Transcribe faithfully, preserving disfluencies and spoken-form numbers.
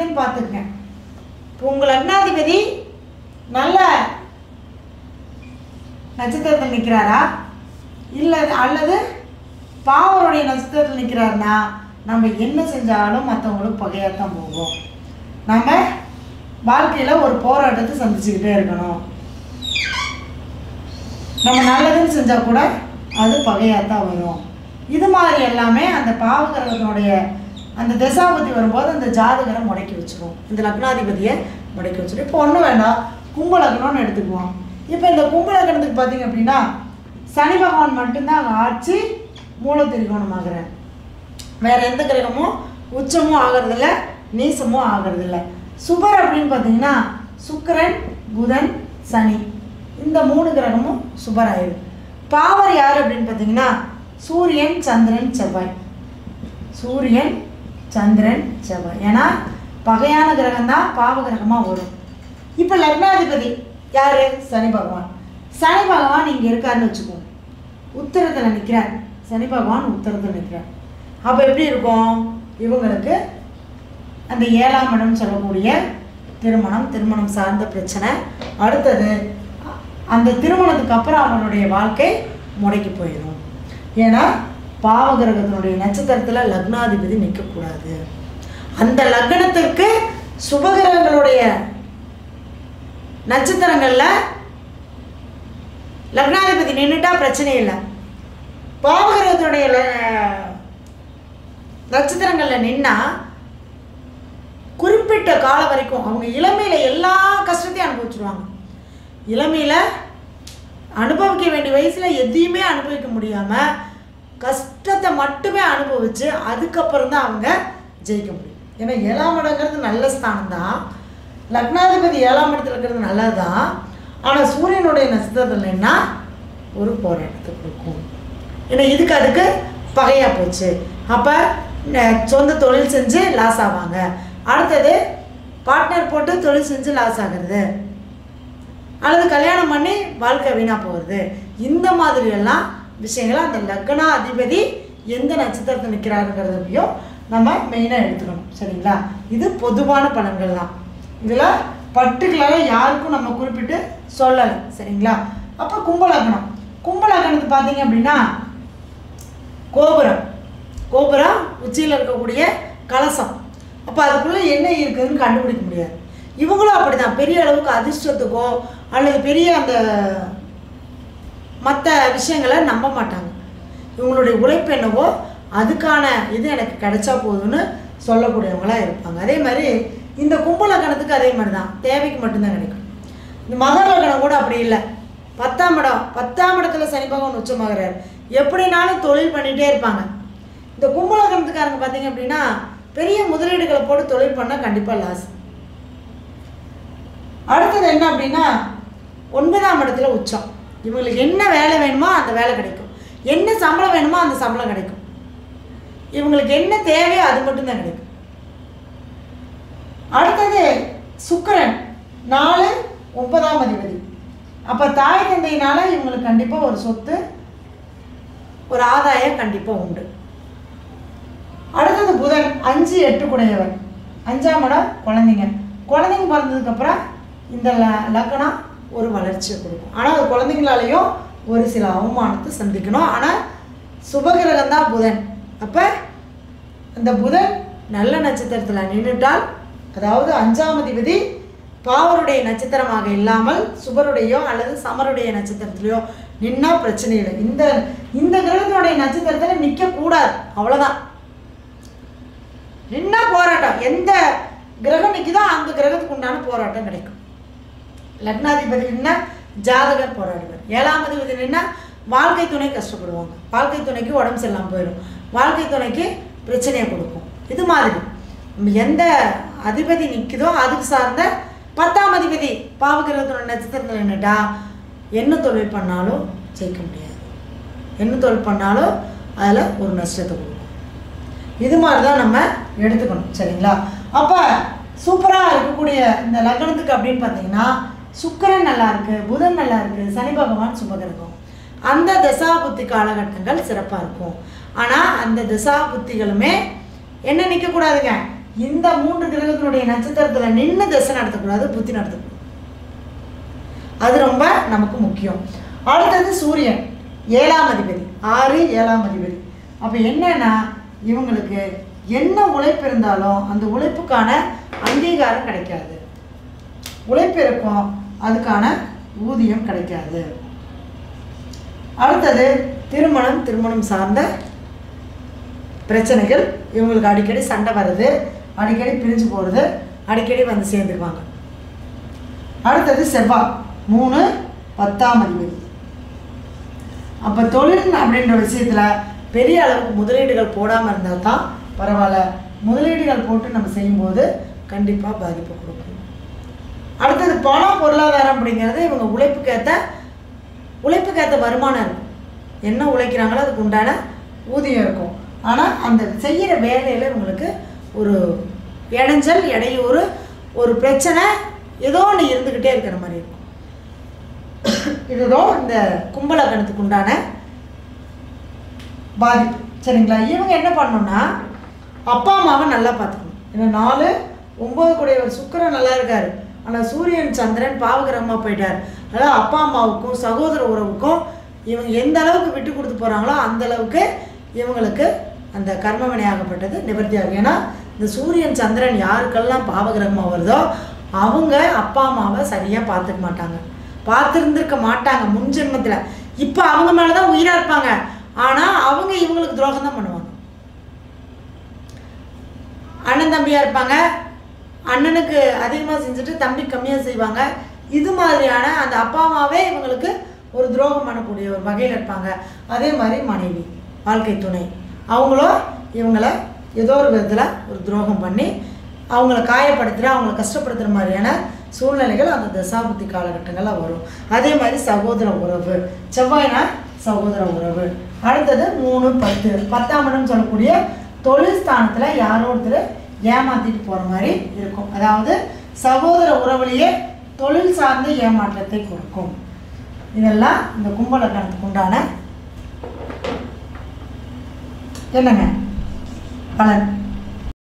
இருக்குன்னு பார்த்துக்கங்க. இப்போ உங்கள் லக்னாதிபதி நல்ல நட்சத்திரத்தில் நிற்கிறாரா இல்லை அல்லது பாவருடைய நட்சத்திரத்தில் நிற்கிறாருன்னா நம்ம என்ன செஞ்சாலும் மற்றவங்களுக்கு பகையாகத்தான் போகும். நம்ம வாழ்க்கையில் ஒரு போராட்டத்தை சந்திச்சுக்கிட்டே இருக்கணும். நம்ம நல்லதுன்னு செஞ்சால் கூட அது பகையாகத்தான் வரும். இது மாதிரி எல்லாமே அந்த பாவகிரகத்தினுடைய அந்த தசாபதி வரும்போது அந்த ஜாதகரை முடக்கி வச்சுருவோம். இந்த லக்னாதிபதியை முடக்கி வச்சுருவோம். இப்போ ஒன்றும் வேண்டாம், கும்ப லக்னம்னு எடுத்துக்குவோம். இப்போ இந்த கும்ப லக்னத்துக்கு பார்த்தீங்க அப்படின்னா சனி பகவான் மட்டும்தான் அங்கே ஆட்சி மூல திரிகோணமாகிறார். வேறு எந்த கிரகமும் உச்சமும் ஆகிறதில்ல, நீசமும் ஆகிறதில்ல. சுபர் அப்படின்னு பார்த்தீங்கன்னா சுக்கிரன், புதன், சனி இந்த மூணு கிரகமும் சுபர் ஆயிடும். பாவர் யார் அப்படின்னு பார்த்தீங்கன்னா சூரியன், சந்திரன், செவ்வாய். சூரியன், சந்திரன், செவ்வாய். ஏன்னா பகையான கிரகம் தான் பாவ கிரகமாக வரும். இப்போ லக்னாதிபதி யார்? சனி பகவான். சனி பகவான் இங்கே இருக்காருன்னு வச்சுக்கோங்க. உத்தரத்தில் நிற்கிறார். சனி பகவான் உத்தரத்தில் நிற்கிறார். அப்போ எப்படி இருக்கும்? இவங்களுக்கு அந்த ஏழாம் இடம் சொல்லக்கூடிய திருமணம், திருமணம் சார்ந்த பிரச்சனை. அடுத்தது அந்த திருமணத்துக்கு அப்புறம் அவனுடைய வாழ்க்கை முடக்கி போயிடும். ஏன்னா பாவகிரகத்தினுடைய நட்சத்திரத்தில் லக்னாதிபதி நிற்கக்கூடாது. அந்த லக்னத்திற்கு சுபகிரகங்களுடைய நட்சத்திரங்களில் லக்னாதிபதி நின்றுட்டா பிரச்சனை இல்லை. பாவகிரகத்தினுடைய நட்சத்திரங்களில் நின்னா குறிப்பிட்ட காலம் வரைக்கும் அவங்க இளமையில் எல்லா கஷ்டத்தையும் அனுபவிச்சுருவாங்க. இளமையில் அனுபவிக்க வேண்டிய வயசில் எதையுமே அனுபவிக்க முடியாமல் கஷ்டத்தை மட்டுமே அனுபவித்து அதுக்கப்புறம் தான் அவங்க ஜெயிக்க முடியும். ஏன்னா ஏழாம் இடங்கிறது நல்ல ஸ்தானம் தான், லக்னாதிபதி ஏழாம் இடத்துல இருக்கிறது நல்லது தான். ஆனால் சூரியனுடைய நட்சத்திரத்தில் என்ன ஒரு போராட்டத்தை கொடுக்கும். ஏன்னா இதுக்கு அதுக்கு பகையாக போச்சு. அப்போ சொந்த தொழில் செஞ்சு லாஸ் ஆவாங்க. அடுத்தது பார்ட்னர் போட்டு தொழில் செஞ்சு லாஸ் ஆகிறது, அல்லது கல்யாணம் பண்ணி வாழ்க்கை வீணாக போகிறது. இந்த மாதிரியெல்லாம் விஷயங்களை அந்த லக்னா அதிபதி எந்த நட்சத்திரத்தில் நிற்கிறாருங்கிறதையும் நம்ம மெயினாக எடுத்துக்கணும். சரிங்களா? இது பொதுவான பலன்கள் தான். இதில் பர்டிகுலராக யாருக்கும் நம்ம குறிப்பிட்டு சொல்லலை. சரிங்களா? அப்போ கும்பலக்கணம். கும்பலக்கணத்துக்கு பார்த்தீங்க அப்படின்னா கோபுரம், கோபுரம் உச்சியில் இருக்கக்கூடிய கலசம். அப்போ அதுக்குள்ளே என்ன இருக்குதுன்னு கண்டுபிடிக்க முடியாது. இவங்களும் அப்படி தான். பெரிய அளவுக்கு அதிர்ஷ்டத்துக்கோ அல்லது பெரிய அந்த மற்ற விஷயங்களை நம்ப மாட்டாங்க. இவங்களுடைய உழைப்பு என்னவோ அதுக்கான இது எனக்கு கிடைச்சா போதும்னு சொல்லக்கூடியவங்களாக இருப்பாங்க. அதே மாதிரி இந்த கும்பலக்கணத்துக்கு அதே மாதிரி தான், தேவைக்கு மட்டும்தான் கிடைக்கும். இந்த மகர லக்னம் கூட அப்படி இல்லை. பத்தாம் இடம், பத்தாம் இடத்துல சனி பகவான் உச்சமாகிறார். எப்படினாலும் தொழில் பண்ணிகிட்டே இருப்பாங்க. இந்த கும்பலக்கணத்துக்காரங்க பார்த்தீங்க அப்படின்னா பெரிய முதலீடுகளை போட்டு தொழில் பண்ணால் கண்டிப்பாக லாஸ். அடுத்தது என்ன அப்படின்னா ஒன்பதாம் இடத்துல உச்சம். இவங்களுக்கு என்ன வேலை வேணுமோ அந்த வேலை கிடைக்கும், என்ன சம்பளம் வேணுமோ அந்த சம்பளம் கிடைக்கும், இவங்களுக்கு என்ன தேவையோ அது மட்டும்தான் கிடைக்கும். அடுத்தது சுக்கிரன், நாலு ஒன்பதாம் அதிபதி. அப்போ தாய் தந்தையினால இவங்களுக்கு கண்டிப்பாக ஒரு சொத்து, ஒரு ஆதாயம் கண்டிப்பாக உண்டு. அடுத்தது புதன், அஞ்சு எட்டு குடையவர். அஞ்சாம் இடம் குழந்தைங்க. குழந்தைங்க பிறந்ததுக்கப்புறம் இந்த ல லக்னம் ஒரு வளர்ச்சியை கொடுக்கும். ஆனால் அது குழந்தைங்களாலேயும் ஒரு சில அவமானத்தை சந்திக்கணும். ஆனால் சுபகிரகம் தான் புதன். அப்போ அந்த புதன் நல்ல நட்சத்திரத்தில் நின்றுட்டால், அதாவது அஞ்சாம் அதிபதி பாவருடைய நட்சத்திரமாக இல்லாமல் சுபருடையோ அல்லது சமருடைய நட்சத்திரத்திலையோ நின்னா பிரச்சனை இல்லை. இந்த இந்த கிரகத்தினுடைய நட்சத்திரத்தில் நிற்கக்கூடாது, அவ்வளோதான். நின்னா போராட்டம். எந்த கிரகம் நிற்குதோ அந்த கிரகத்துக்கு உண்டான போராட்டம் கிடைக்கும். லக்னாதிபதி நின்னா ஜாதகர் போராடுவார். ஏழாம் அதிபதி நின்னா வாழ்க்கை துணை கஷ்டப்படுவாங்க, வாழ்க்கை துணைக்கு உடம்பு சரியில்லாமல் போயிடும், வாழ்க்கை துணைக்கு பிரச்சனையை கொடுக்கும். இது மாதிரி எந்த அதிபதி நிற்குதோ அதுக்கு சார்ந்த பத்தாம் அதிபதி பாவகிரகத்தோட நட்சத்திரத்தில் நின்றுட்டா என்ன தொழில் பண்ணாலும் ஜெயிக்க முடியாது, என்ன தொழில் பண்ணாலும் அதில் ஒரு நஷ்டத்தை கொடுக்கும். இது மாதிரி தான் நம்ம எடுத்துக்கணும். சரிங்களா? அப்போ சூப்பராக இருக்கக்கூடிய இந்த லக்னத்துக்கு அப்படின்னு பார்த்தீங்கன்னா சுக்கிரன் நல்லா இருக்குது, புதன் நல்லா இருக்குது, சனி பகவான் சுபகிரகம். அந்த தசா புத்தி காலகட்டங்கள் சிறப்பாக இருக்கும். ஆனால் அந்த தசா புத்திகளுமே என்ன நிற்கக்கூடாதுங்க, இந்த மூன்று கிரகத்தினுடைய நட்சத்திரத்தில் நின்று திசை நடத்தக்கூடாது, புத்தி நடத்தக்கூடாது. அது ரொம்ப நமக்கு முக்கியம். அடுத்தது சூரியன் ஏழாம் அதிபதி, ஆறு ஏழாம் அதிபதி. அப்போ என்னன்னா இவங்களுக்கு என்ன உழைப்பு இருந்தாலும் அந்த உழைப்புக்கான அங்கீகாரம் கிடைக்காது. உழைப்பு இருக்கும், அதுக்கான ஊதியம் கிடைக்காது. அடுத்தது திருமணம், திருமணம் சார்ந்த பிரச்சனைகள். இவங்களுக்கு அடிக்கடி சண்டை வருது, அடிக்கடி பிரிஞ்சு போகிறது, அடிக்கடி வந்து சேர்ந்துக்குவாங்க. அடுத்தது செவ்வாய் மூணு பத்தாம் அதிபதி. அப்போ தொழில் அப்படின்ற விஷயத்தில் பெரிய அளவுக்கு முதலீடுகள் போடாமல் இருந்தால் தான் பரவாயில்ல. முதலீடுகள் போட்டு நம்ம செய்யும்போது கண்டிப்பாக பாதிப்பு கொடுக்கும். அடுத்தது பணம், பொருளாதாரம் அப்படிங்கிறது இவங்க உழைப்புக்கேற்ற உழைப்புக்கேற்ற வருமானம் இருக்கும். என்ன உழைக்கிறாங்களோ அதுக்கு உண்டான ஊதியம் இருக்கும். ஆனால் அந்த செய்கிற வேலையில் இவங்களுக்கு ஒரு இடைஞ்சல், இடையூறு, ஒரு பிரச்சனை ஏதோ ஒன்று இருந்துக்கிட்டே இருக்கிற மாதிரி இருக்கும். இதுதான் இந்த கும்பலக்கணத்துக்கு உண்டான பாதிப்பு. சரிங்களா? இவங்க என்ன பண்ணணும்னா அப்பா அம்மாவை நல்லா பார்த்துக்கணும். ஏன்னா நாலு ஒம்பது கூடியவர் சுக்கிரன் நல்லா இருக்கார், ஆனால் சூரியன் சந்திரன் பாவகிரகமாக போயிட்டார். அதாவது அப்பா அம்மாவுக்கும் சகோதர உறவுக்கும் இவங்க எந்த அளவுக்கு விட்டு கொடுத்து போகிறாங்களோ அந்த அளவுக்கு இவங்களுக்கு அந்த கர்மவினையாகப்பட்டது நிவர்த்தியாகும். ஏன்னா இந்த சூரியன் சந்திரன் யாருக்கெல்லாம் பாவகிரகமாக வருதோ அவங்க அப்பா அம்மாவை சரியாக பார்த்துக்க மாட்டாங்க, பார்த்துருந்துருக்க மாட்டாங்க முன் ஜென்மத்தில். இப்போ அவங்க மேலே தான் உயிராக இருப்பாங்க, ஆனால் அவங்க இவங்களுக்கு துரோகம் தான் பண்ணுவாங்க. அண்ணன் தம்பியாக இருப்பாங்க, அண்ணனுக்கு அதிகமாக செஞ்சுட்டு தம்பி கம்மியாக செய்வாங்க. இது மாதிரியான அந்த அப்பா அம்மாவே இவங்களுக்கு ஒரு துரோகம் பண்ணக்கூடிய ஒரு வகையில் இருப்பாங்க. அதே மாதிரி மனைவி, வாழ்க்கை துணை, அவங்களும் இவங்களை ஏதோ ஒரு விதத்தில் ஒரு துரோகம் பண்ணி அவங்கள காயப்படுத்துகிற, அவங்கள கஷ்டப்படுத்துகிற மாதிரியான சூழ்நிலைகள் அந்த தசாபுத்தி காலகட்டங்களில் வரும். அதே மாதிரி சகோதர உறவு, செவ்வாய்னா சகோதர உறவு. அடுத்தது மூணு பத்து பத்தாம் இடம் சொல்லக்கூடிய தொழில் ஸ்தானத்தில் யாரோ ஒருத்தர் ஏமாற்றிட்டு போகிற மாதிரி இருக்கும். அதாவது சகோதர உறவுலேயே தொழில் சார்ந்த ஏமாற்றத்தை கொடுக்கும். இதெல்லாம் இந்த கும்பலக்கணத்துக்கு உண்டான என்னங்க பலன்.